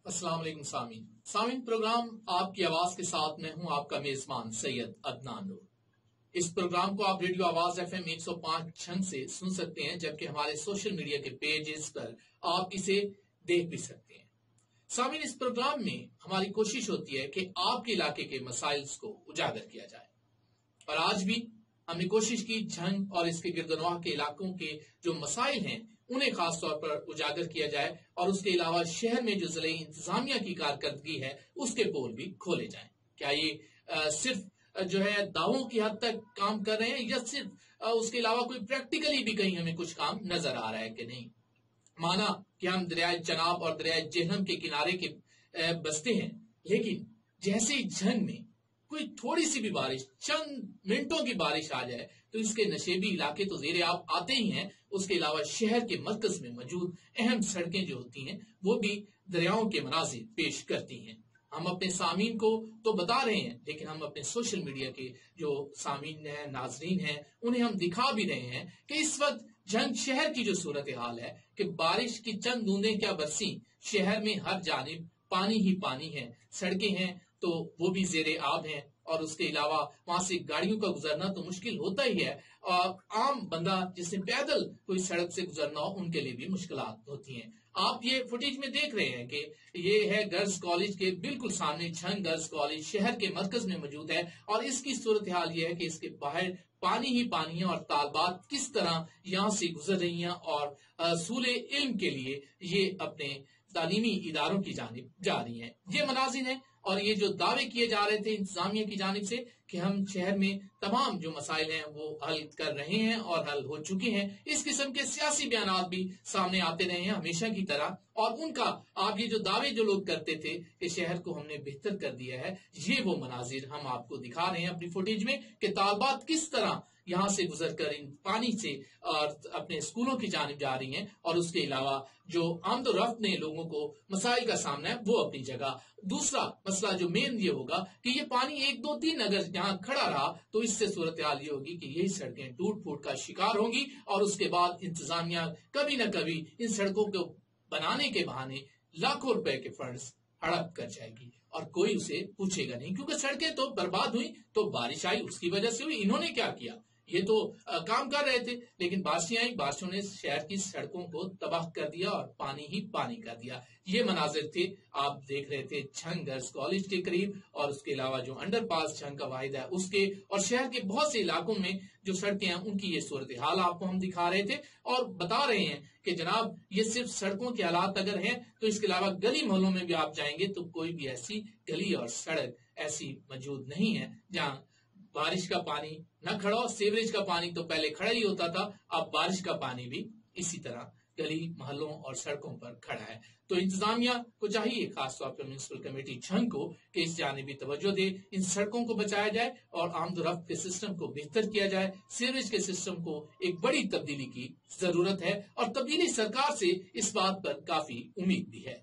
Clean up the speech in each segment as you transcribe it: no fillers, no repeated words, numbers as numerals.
अस्सलाम वालेकुम सामीन प्रोग्राम आपकी आवाज के साथ मैं हूं आपका मेजबान सैयद अदनान नूर। इस प्रोग्राम को आप रेडियो आवाज FM 105 झंग से सुन सकते हैं, जबकि हमारे सोशल मीडिया के पेजेस पर आप इसे देख भी सकते हैं। सामीन, इस प्रोग्राम में हमारी कोशिश होती है कि आपके इलाके के मसाइल को उजागर किया जाए, और आज भी हमने कोशिश की झंग और इसके गिरदनवाह के इलाकों के जो मसाइल हैं उन्हें खास तौर पर उजागर किया जाए, और उसके अलावा शहर में जो जिले इंतजामिया की कारकर्दगी है उसके पोल भी खोले जाएं। क्या ये सिर्फ जो है दावों की हद तक काम कर रहे हैं, या सिर्फ उसके अलावा कोई प्रैक्टिकली भी कहीं हमें कुछ काम नजर आ रहा है कि नहीं। माना कि हम दरियाए चनाब और दरियाए जेहलम के किनारे के बसते हैं, लेकिन जैसे ही झंग में कोई थोड़ी सी भी बारिश, चंद मिनटों की बारिश आ जाए तो इसके नशेबी इलाके तो ज़ेरे आब आते ही हैं। उसके अलावा शहर के मरकज में मौजूद अहम सड़कें जो होती हैं वो भी दरियाओं के मनाजिर पेश करती हैं। हम अपने सामीन को तो बता रहे हैं, लेकिन हम अपने सोशल मीडिया के जो सामीन हैं, नाजरीन हैं, उन्हें हम दिखा भी रहे हैं कि इस वक्त झंग शहर की जो सूरत हाल है कि बारिश की चंद बूंदें क्या बरसी, शहर में हर जानिब पानी ही पानी है। सड़कें हैं तो वो भी ज़ेरे आब हैं, और उसके अलावा वहां से गाड़ियों का गुजरना तो मुश्किल होता ही है, और आम बंदा जिसने पैदल कोई सड़क से गुजरना हो उनके लिए भी मुश्किलात होती हैं। आप ये फुटेज में देख रहे हैं कि ये है गर्ल्स कॉलेज के बिल्कुल सामने झंग गर्ल्स कॉलेज शहर के मरकज में मौजूद है, और इसकी सूरत हाल ये है कि इसके बाहर पानी ही पानी है, और तालबात किस तरह यहाँ से गुजर रही हैं और सूले इल्म के लिए ये अपने तालीमी इदारों की जानिब जा रही हैं। ये मनाजिर हैं, और ये जो दावे किए जा रहे थे इंतजामिया की जानिब से कि हम शहर में तमाम जो मसाइल हैं वो हल कर रहे हैं और हल हो चुके हैं, इस किस्म के सियासी बयानात भी सामने आते रहे हैं हमेशा की तरह। और उनका आप ये जो दावे जो लोग करते थे कि शहर को हमने बेहतर कर दिया है, ये वो मनाजिर हम आपको दिखा रहे हैं अपनी फुटेज में कि तालबात किस तरह यहाँ से गुजर कर इन पानी से और अपने स्कूलों की जानिब जा रही हैं, और उसके अलावा जो आमदोरफ्त ने लोगों को मसाइल का सामना है वो अपनी जगह। दूसरा मसला जो मेन ये होगा कि ये पानी 1, 2, 3 अगर यहाँ खड़ा रहा तो इससे सूरत हाल ये होगी कि यही सड़कें टूट फूट का शिकार होंगी, और उसके बाद इंतजामिया कभी न कभी इन सड़कों को बनाने के बहाने लाखों रुपए के फंड्स हड़प कर जाएगी, और कोई उसे पूछेगा नहीं, क्योंकि सड़कें तो बर्बाद हुई तो बारिश आई उसकी वजह से हुई। इन्होंने क्या किया, ये तो काम कर रहे थे, लेकिन बारिशें आई, बारिशों ने शहर की सड़कों को तबाह कर दिया और पानी ही पानी कर दिया। ये मनाजिर थे, आप देख रहे थे झंग गर्ल्स कॉलेज के करीब, और उसके अलावा जो अंडरपास झंग का वाहिद है उसके, और शहर के बहुत से इलाकों में जो सड़कें हैं उनकी ये सूरत हाल आपको हम दिखा रहे थे, और बता रहे हैं कि जनाब ये सिर्फ सड़कों के हालात अगर हैं तो इसके अलावा गली मोहल्लों में भी आप जाएंगे तो कोई भी ऐसी गली और सड़क ऐसी मौजूद नहीं है जहाँ बारिश का पानी न खड़ा हो। सीवरेज का पानी तो पहले खड़ा ही होता था, अब बारिश का पानी भी इसी तरह गली मोहल्लों और सड़कों पर खड़ा है। तो इंतजामिया को चाहिए, खासतौर पर म्यूनिसिपल कमेटी झंग को, कि इस जानिबी तवज्जो दे, इन सड़कों को बचाया जाए और आमदोरफ्त के सिस्टम को बेहतर किया जाए। सीवरेज के सिस्टम को एक बड़ी तब्दीली की जरूरत है, और तब्दीली सरकार से इस बात पर काफी उम्मीद भी है।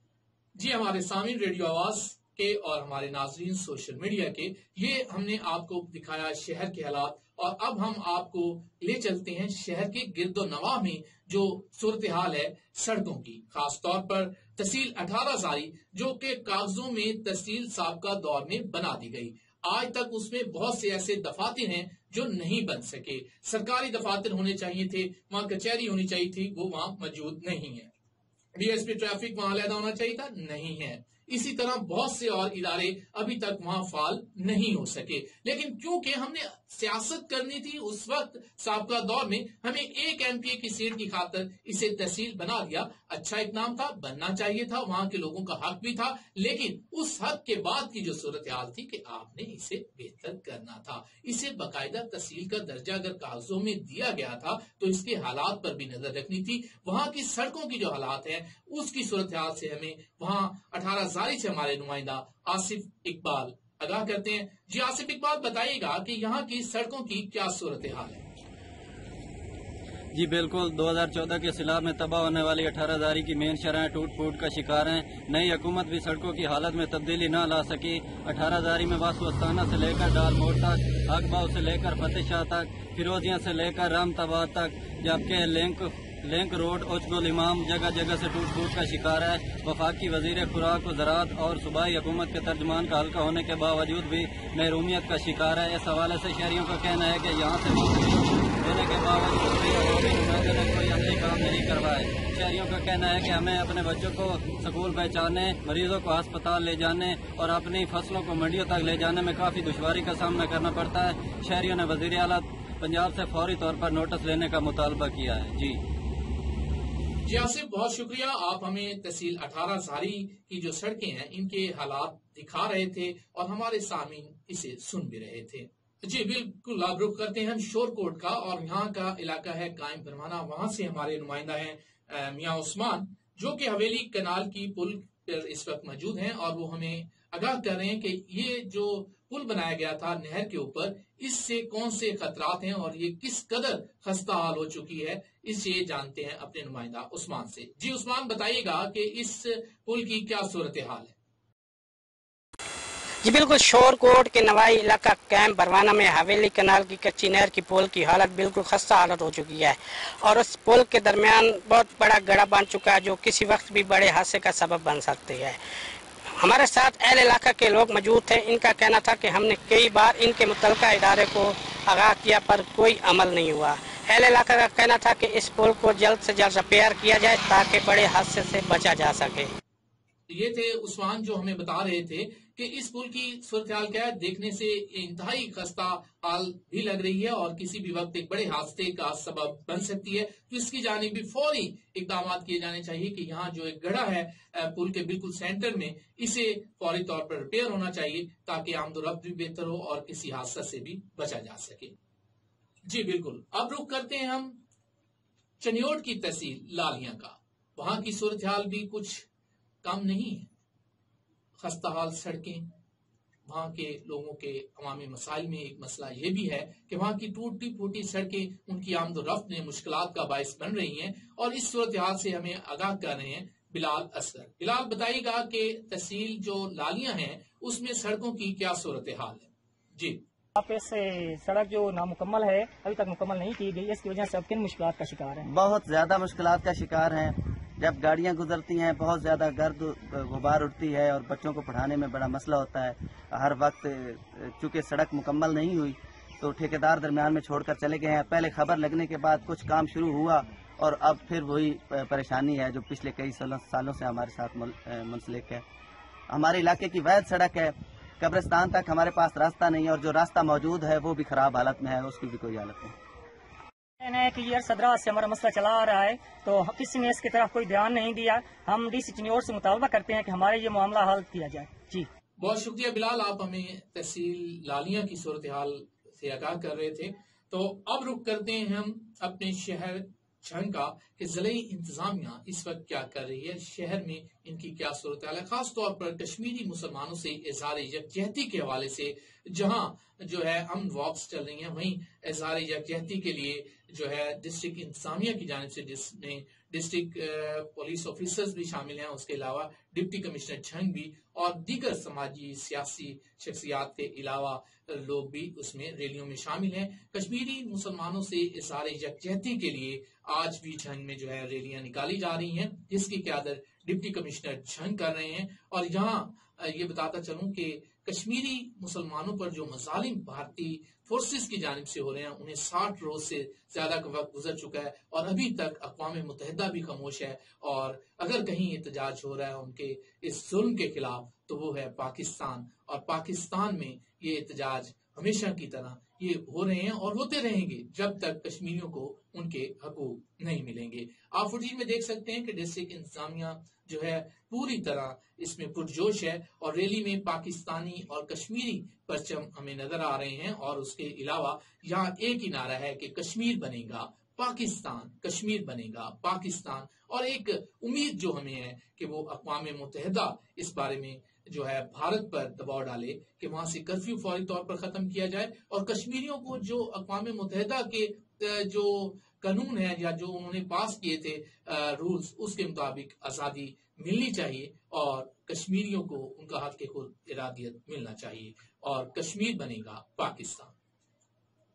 जी, हमारे सामीन रेडियो आवाज के और हमारे नाजरीन सोशल मीडिया के, ये हमने आपको दिखाया शहर के हालात, और अब हम आपको ले चलते हैं शहर के गिरदो नवाह में जो सूरत हाल है सड़कों की, खास तौर पर तहसील 18 जारी जो कि कागजों में तहसील साबका दौर में बना दी गई। आज तक उसमें बहुत से ऐसे दफातर हैं जो नहीं बन सके। सरकारी दफातर होने चाहिए थे, वहां कचहरी होनी चाहिए थी, वो वहां मौजूद नहीं है। डीएसपी ट्रैफिक वहां अलहदा होना चाहिए था, नहीं है। इसी तरह बहुत से और इदारे अभी तक वहां फाल नहीं हो सके, लेकिन क्योंकि हमने सियासत करनी थी उस वक्त साबका दौर में, हमें एक एमपीए की सीट की खातर इसे तहसील बना दिया। अच्छा इकदाम था, बनना चाहिए था, वहां के लोगों का हक भी था, लेकिन उस हक के बाद की जो सूरत हाल थी कि आपने इसे बेहतर करना था। इसे बाकायदा तहसील का दर्जा अगर कागजों में दिया गया था तो इसके हालात पर भी नजर रखनी थी। वहां की सड़कों की जो हालात है उसकी सूरत हाल से हमें वहां 18 जारी से हमारे नुमाइंदा आसिफ इकबाल आगाह करते हैं। जी आसिफ इकबाल, बताइएगा कि यहाँ की सड़कों की क्या सूरत हाल है। जी बिल्कुल, 2014 के सैलाब में तबाह होने वाली 18 जारी की मेन शरह टूट फूट का शिकार हैं। नई हुकूमत भी सड़कों की हालत में तब्दीली न ला सकी। 18 जारी में वासुस्ताना से लेकर डाल मोड़ तक, अगबाव से लेकर फतेह शाह तक, फिरोजिया से लेकर रामताबाद तक, जबकि लिंक لنک روڈ اوچگل امام جگہ جگہ سے ٹوٹ پھوٹ کا شکار ہے۔ وفاقی وزیر خوراک و زراعت اور صوبائی حکومت کے ترجمان کا حلقہ ہونے کے باوجود بھی محرومیت کا شکار ہے۔ اس حوالے سے شہریوں کا کہنا ہے کہ یہاں سے دینے کے باوجود بھی عوامی نمائندے نے کوئی عملی کام نہیں کروائے۔ شہریوں کا کہنا ہے کہ ہمیں اپنے بچوں کو سکول پہنچانے، مریضوں کو ہسپتال لے جانے اور اپنی فصلوں کو منڈیوں تک لے جانے میں کافی دشواری کا سامنا کرنا پڑتا ہے۔ شہریوں نے وزیر اعلیٰ پنجاب سے فوری طور پر نوٹس لینے کا مطالبہ کیا ہے۔ جی آصف، بہت شکریہ۔ آپ ہمیں تحصیل 18 زاری کی جو سڑکیں ہیں ان کے حالات دکھا رہے تھے اور ہمارے سامعین اسے سن بھی رہے تھے۔ جی بالکل، آپ رخ کرتے ہیں ہم شور کوٹ کا، اور یہاں کا علاقہ ہے قائم فرمانہ۔ وہاں سے ہمارے نمائندہ ہیں میاں عثمان، جو کہ حویلی کنال کی پل پر اس وقت موجود ہیں، اور وہ ہمیں آگاہ کر رہے ہیں کہ یہ جو پل بنایا گیا تھا نہر کے اوپر، اس سے کون سے خطرات ہیں اور یہ کس قدر خستہ حال ہو چکی ہے، اس سے جانتے ہیں اپنے نمائندہ عثمان سے۔ جی عثمان، بتائیے گا کہ اس پل کی کیا صورتحال ہے؟ جی بالکل، شور کوٹ کے نوائی علاقہ کیمپ بروانہ میں حویلی کنال کی کچی نہر کی پل کی حالت بالکل خستہ حالت ہو چکی ہے، اور اس پل کے درمیان بہت بڑا گڑھا بن چکا ہے جو کسی وقت بھی بڑے حادثے کا سبب بن سکتی ہے۔ ہمارے ساتھ اہل علاقہ کے لوگ موجود تھے۔ ان کا کہنا تھا کہ ہم نے کئی بار ان کے متعلقہ ادارے کو آگاہ کیا پر کوئی عمل نہیں ہوا۔ اہل علاقہ کا کہنا تھا کہ اس پل کو جلد سے جلد ریپیئر کیا جائے تاکہ بڑے حادثے سے بچا جا سکے۔ یہ تھے عثمان جو ہمیں بتا رہے تھے کہ اس پل کی صورتحال کیا ہے، دیکھنے سے انتہائی خستہ حال بھی لگ رہی ہے اور کسی بھی وقت ایک بڑے حادثے کا سبب بن سکتی ہے، تو اس کی جانب بھی فوری اقدامات کیے جانے چاہیے کہ یہاں جو ایک گڑھا ہے پل کے بالکل سینٹر میں، اسے فوری طور پر ریپیئر ہونا چاہیے تاکہ آمد و رفت بھی بہتر ہو اور کسی حادثہ سے بھی بچا جا سکے۔ جی بالکل، اب رخ کرتے ہیں ہم چنیوٹ کی تحصیل لالیاں کا۔ وہاں کی صورتحال بھی کچھ کم نہیں ہے۔ خستہ حال سڑکیں، وہاں کے لوگوں کے عوامی مسائل میں ایک مسئلہ یہ بھی ہے کہ وہاں کی ٹوٹی پھوٹی سڑکیں ان کی آمد و رفت میں مشکلات کا باعث بن رہی ہیں، اور اس صورتحال سے ہمیں آگاہ کر رہے ہیں بلال اصغر۔ بلال، بتائیے گا کہ تحصیل جو لالیاں ہیں اس میں سڑکوں کی کیا صورتحال ہے؟ جی آپ اس سڑک جو نامکمل ہے ابھی تک مکمل نہیں کی گئی، اس کی وجہ سے اب کن مشکلات کا شکار ہیں؟ بہت زیادہ مشکلات کا شکار ہیں۔ جب گاڑیاں گزرتی ہیں بہت زیادہ گرد غبار اٹھتی ہے اور بچوں کو پڑھانے میں بڑا مسئلہ ہوتا ہے۔ ہر وقت چونکہ سڑک مکمل نہیں ہوئی تو ٹھیکیدار درمیان میں چھوڑ کر چلے گئے ہیں۔ پہلے خبر لگنے کے بعد کچھ کام شروع ہوا اور اب پھر وہی پریشانی ہے جو پچھلے کئی سالوں سے ہمارے ساتھ منسلک ہے۔ ہمارے علاقے کی وحید سڑک ہے، قبرستان تک ہمارے پاس راستہ نہیں ہے، اور جو راستہ موجود ہے وہ بھی خراب حالت میں ہے، اس کی بھی کوئی حالت نہیں۔ کہ یہ صدرات سے ہمارا مسئلہ چلا آ رہا ہے تو کسی نے اس کی طرف کوئی دھیان نہیں دیا۔ ہم ڈی سی چنیوٹ سے مطالبہ کرتے ہیں کہ ہمارے یہ معاملہ حل کیا جائے۔ جی بہت شکریہ بلال، آپ ہمیں تحصیل لالیاں کی صورتحال سے آگاہ کر رہے تھے۔ تو اب رخ کرتے ہیں ہم اپنے شہر جھنگ کا کہ ضلعی انتظامیہ اس وقت کیا کر رہی ہے، شہر میں ان کی کیا صورتحال ہے، خاص طور پر کشمیری مسلمانوں سے اظہار یکجہتی کے حوالے سے۔ جہاں جو ہے امن واکس چل رہی ہیں، وہیں اظہار یکجہتی کے لیے جو ہے ڈسٹرکٹ انتظامیہ کی جانب سے، جس میں ڈسٹرکٹ پولیس آفیسرز بھی شامل ہیں، اس کے علاوہ ڈپٹی کمشنر جھنگ بھی، اور دیگر سماجی سیاسی شخصیات کے علاوہ لوگ بھی اس میں ریلیوں میں شامل ہیں۔ کشمیری مسلمانوں سے اظہار یکجہتی کے لیے آج بھی جھنگ میں جو ہے ریلیاں نکالی جا رہی ہیں، جس کی قیادت ڈپٹی کمشنر جھنگ کر رہے ہیں۔ اور یہاں یہ بتاتا چلوں کہ کشمیری مسلمانوں پر جو مظالم بھارتی فورسز کی جانب سے ہو رہے ہیں، انہیں 60 روز سے زیادہ کا وقت گزر چکا ہے اور ابھی تک اقوام متحدہ بھی خاموش ہے، اور اگر کہیں احتجاج ہو رہا ہے ان کے اس ظلم کے خلاف تو وہ ہے پاکستان، اور پاکستان میں یہ احتجاج ہمیشہ کی طرح یہ ہو رہے ہیں اور ہوتے رہیں گے جب تک کشمیریوں کو ان کے حقوق نہیں ملیں گے۔ آپ فوٹیج میں دیکھ سکتے ہیں کہ ڈسٹرکٹ انتظامیہ جو ہے پوری طرح اس میں پرجوش ہے، اور ریلی میں پاکستانی اور کشمیری پرچم ہمیں نظر آ رہے ہیں، اور اس کے علاوہ یہاں ایک ہی نعرہ ہے کہ کشمیر بنے گا پاکستان، کشمیر بنے گا پاکستان، اور ایک امید جو ہمیں ہے کہ وہ اقوام متحدہ اس بارے میں جو ہے بھارت پر دباؤ ڈالے کہ وہاں سے کرفیو فوری طور پر ختم کیا جائے، اور کشمیریوں کو جو اقوام متحدہ کے جو قانون ہے یا جو انہوں نے پاس کیے تھے رولز، اس کے مطابق آزادی ملنی چاہیے، اور کشمیریوں کو ان کا حق خود ارادیت ملنا چاہیے، اور کشمیر بنے گا پاکستان۔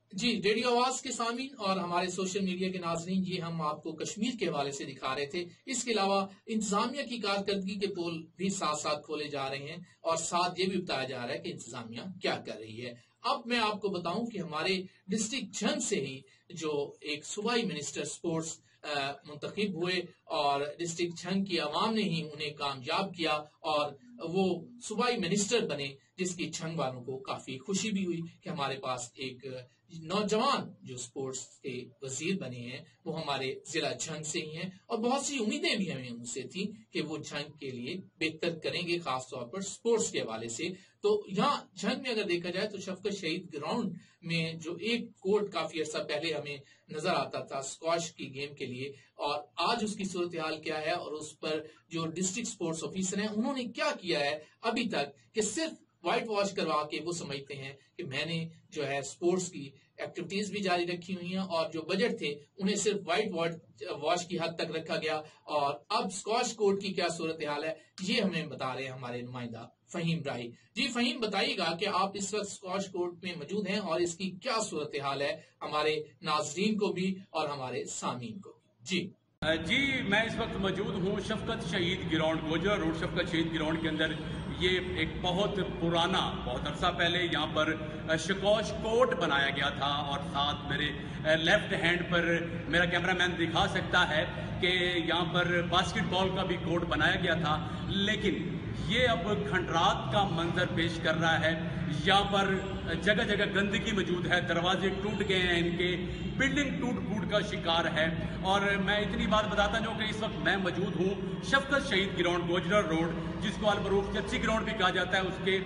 جی، ریڈیو آواز کے سامعین اور ہمارے سوشل میڈیا کے ناظرین، یہ ہم آپ کو کشمیر کے حوالے سے دکھا رہے تھے. اس کے علاوہ انتظامیہ کی کارکردگی کے پول بھی ساتھ ساتھ کھولے جا رہے ہیں اور ساتھ یہ بھی بتایا جا رہا ہے کہ انتظامیہ کیا کر رہی ہے. اب میں آپ کو بتاؤں کہ ہمارے ڈسٹرکٹ جھنگ سے ہی جو ایک صوبائی منسٹر سپورٹس منتخب ہوئے اور ڈسٹرکٹ جھنگ کی عوام نے ہی انہیں کامیاب کیا اور وہ صوبائی منسٹر بنے، جس کی جھنگ والوں کو کافی خوشی بھی ہوئی کہ ہمارے پاس ایک نوجوان جو سپورٹس کے وزیر بنے ہیں وہ ہمارے ضلع جھنگ سے ہی ہیں، اور بہت سی امیدیں بھی ہمیں ان سے تھیں کہ وہ جھنگ کے لیے بہتر کریں گے، خاص طور پر سپورٹس کے حوالے سے. تو یہاں جھنگ میں اگر دیکھا جائے تو شفقت شہید گراؤنڈ میں جو ایک کورٹ کافی عرصہ پہلے ہمیں نظر آتا تھا اسکواش کی گیم کے لیے، اور آج اس کی صورتحال کیا ہے اور اس پر جو ڈسٹرکٹ سپورٹس آفیسر ہیں انہوں نے کیا کیا ہے ابھی تک، کہ صرف وائٹ واش کروا کے وہ سمجھتے ہیں کہ میں نے جو ہے سپورٹس کی ایکٹیویٹیز بھی جاری رکھی ہوئی ہیں، اور جو بجٹ تھے انہیں صرف وائٹ واش کی حد تک رکھا گیا. اور اب اسکواش کورٹ کی کیا صورتحال ہے یہ ہمیں بتا رہے ہیں ہمارے نمائندہ فہیم راہی. جی فہیم، بتائیے گا کہ آپ اس وقت اسکواش کورٹ میں موجود ہیں اور اس کی کیا صورتحال ہے ہمارے ناظرین کو بھی اور ہمارے سامعین کو بھی. جی میں اس وقت موجود ہوں شفقت شہید گراؤنڈ گوجرا روڈ شفقت شہید گراؤنڈ کے اندر. یہ ایک بہت پرانا، بہت عرصہ پہلے یہاں پر اسکواش کورٹ بنایا گیا تھا، اور ساتھ میرے لیفٹ ہینڈ پر میرا کیمرہ مین دکھا سکتا ہے کہ یہاں پر باسکٹ بال کا بھی کورٹ بنایا گیا تھا. لیکن یہ اب کھنڈرات کا منظر پیش کر رہا ہے. یہاں پر جگہ جگہ گندگی موجود ہے، دروازے ٹوٹ گئے ہیں ان کے، بلڈنگ ٹوٹ پھوٹ کا شکار ہے. اور میں اتنی بات بتاتا ہوں کہ اس وقت میں موجود ہوں شفقت شہید گراؤنڈ گوجرا روڈ، جس کو المعروف چچی گراؤنڈ بھی کہا جاتا ہے، اس کے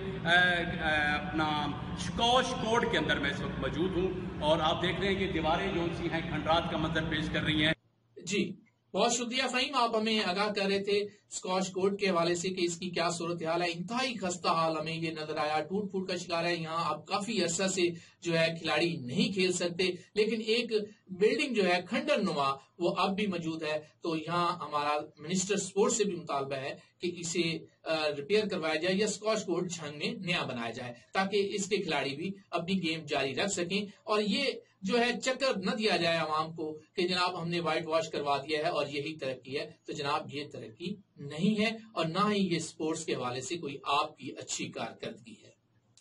اپنا اسکواش کورٹ کے اندر میں اس وقت موجود ہوں. اور آپ دیکھ رہے ہیں کہ دیواریں جو سی ہیں کھنڈرات کا منظر پیش کر رہی ہیں. جی بہت شکریہ فہیم، آپ ہمیں آگاہ کر رہے تھے اسکواش کورٹ کے حوالے سے کہ اس کی کیا صورتحال ہے. انتہائی خستہ حال ہمیں یہ نظر آیا، ٹوٹ پھوٹ کا شکار ہے. یہاں اب کافی عرصہ سے جو ہے کھلاڑی نہیں کھیل سکتے، لیکن ایک بلڈنگ جو ہے کھنڈر نما وہ اب بھی موجود ہے. تو یہاں ہمارا منسٹر سپورٹ سے بھی مطالبہ ہے کہ اسے ریپیئر کروایا جائے یا اسکواش کورٹ جھنگ میں نیا بنایا جائے تاکہ اس کے کھلاڑی بھی اپنی گیم جاری رکھ سکیں. اور یہ جو ہے چکر نہ دیا جائے عوام کو کہ جناب ہم نے وائٹ واش کروا دیا ہے اور یہی ترقی ہے. تو جناب یہ ترقی نہیں ہے اور نہ ہی یہ سپورٹس کے حوالے سے کوئی آپ کی اچھی کارکردگی ہے.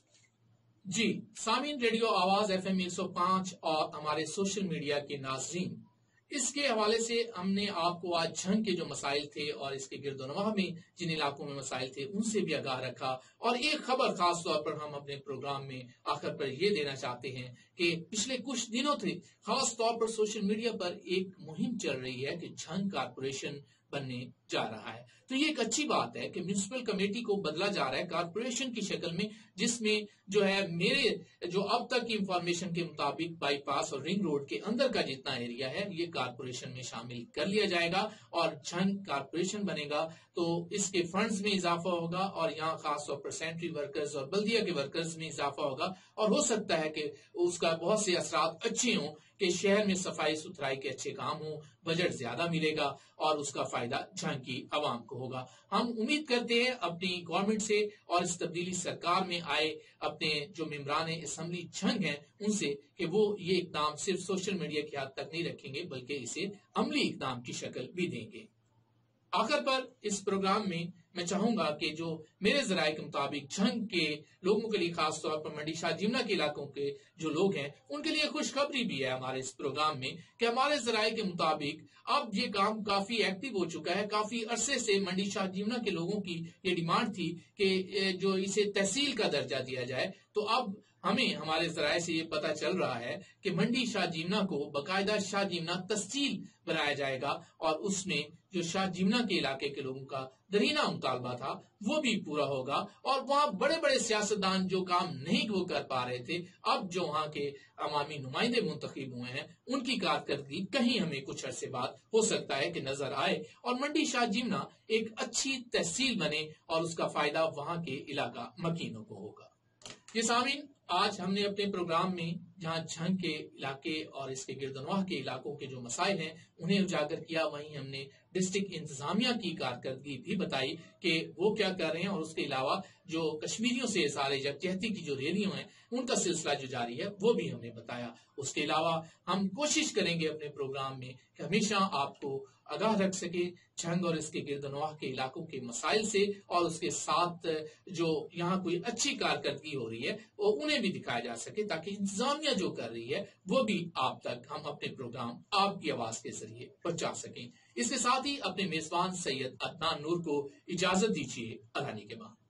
جی سامعین، ریڈیو آواز FM 105 اور ہمارے سوشل میڈیا کے ناظرین، اس کے حوالے سے ہم نے آپ کو آج جھنگ کے جو مسائل تھے اور اس کے گرد و نواح میں جن علاقوں میں مسائل تھے ان سے بھی آگاہ رکھا. اور ایک خبر خاص طور پر ہم اپنے پروگرام میں آخر پر یہ دینا چاہتے ہیں کہ پچھلے کچھ دنوں تھے خاص طور پر سوشل میڈیا پر ایک مہم چل رہی ہے کہ جھنگ کارپوریشن بننے جا رہا ہے. تو یہ ایک اچھی بات ہے کہ میونسپل کمیٹی کو بدلا جا رہا ہے کارپوریشن کی شکل میں، جس میں جو ہے میرے جو اب تک کی انفارمیشن کے مطابق بائی پاس اور رنگ روڈ کے اندر کا جتنا ایریا ہے یہ کارپوریشن میں شامل کر لیا جائے گا اور جھنگ کارپوریشن بنے گا. تو اس کے فنڈز میں اضافہ ہوگا اور یہاں خاص طور پر سینٹری ورکرز اور بلدیہ کے ورکرز میں اضافہ ہوگا، اور ہو سکتا ہے کہ اس کا بہت سے اثرات اچھے ہوں کہ شہر میں صفائی ستھرائی کے اچھے کام ہوں، بجٹ زیادہ ملے گا اور اس کا فائدہ جھنگ کی عوام کو ہوگا. ہم امید کرتے ہیں اپنی گورنمنٹ سے اور اس تبدیلی سرکار میں آئے اپنے جو ممبران اسمبلی جھنگ ہیں ان سے کہ وہ یہ اقدام صرف سوشل میڈیا کی حد تک نہیں رکھیں گے بلکہ اسے عملی اقدام کی شکل بھی دیں گے. آخر پر اس پروگرام میں میں چاہوں گا کہ جو میرے ذرائع کے مطابق جھنگ کے لوگوں کے لیے خاص طور پر منڈی شاہ جیمنا کے علاقوں کے جو لوگ ہیں ان کے لیے خوشخبری بھی ہے ہمارے اس پروگرام میں کہ ہمارے ذرائع کے مطابق اب یہ کام کافی ایکٹیو ہو چکا ہے. کافی عرصے سے منڈی شاہ جیمنا کے لوگوں کی یہ ڈیمانڈ تھی کہ جو اسے تحصیل کا درجہ دیا جائے. تو اب ہمیں ہمارے ذرائع سے یہ پتہ چل رہا ہے کہ منڈی شاہ جیمنا کو باقاعدہ شاہ جیمنا تحصیل بنایا جائے گا اور اس میں جو شاہ جیمنا کے علاقے کے لوگوں کا درینہ مطالبہ تھا وہ بھی پورا ہوگا. اور وہاں بڑے بڑے سیاستدان جو کام نہیں وہ کر پا رہے تھے اب جو وہاں کے عوامی نمائندے منتخب ہوئے ہیں ان کی کارکردگی کہیں ہمیں کچھ عرصے بعد ہو سکتا ہے کہ نظر آئے اور منڈی شاہ جیمنا ایک اچھی تحصیل بنے اور اس کا فائدہ وہاں کے علاقہ مکینوں کو ہوگا. یہ سامعین، آج ہم نے اپنے پروگرام میں جہاں جھنگ کے علاقے اور اس کے گردنواح کے علاقوں کے جو مسائل ہیں انہیں اجاگر کیا، وہیں ہم نے ڈسٹرکٹ انتظامیہ کی کارکردگی بھی بتائی کہ وہ کیا کر رہے ہیں، اور اس کے علاوہ جو کشمیریوں سے اظہار یکجہتی کی جو ریلیاں ہیں ان کا سلسلہ جو جاری ہے وہ بھی ہم نے بتایا۔ اس کے علاوہ ہم کوشش کریں گے اپنے پروگرام میں کہ ہمیشہ آپ کو آگاہ رکھ سکے جھنگ اور اس کے گردنواح کے علاقوں کے مسائل سے، اور اس کے ساتھ جو یہاں کوئی اچھی کارکردگی ہو رہی ہے وہ انہیں بھی دکھایا جا سکے، تاکہ انتظامیہ جو کر رہی ہے وہ بھی آپ تک ہم اپنے پروگرام آپ کی آواز کے ذریعے پہنچا سکیں۔ اس کے ساتھ ہی اپنے میزبان سید عدنان نور کو اجازت دیجیے اذان کے بعد۔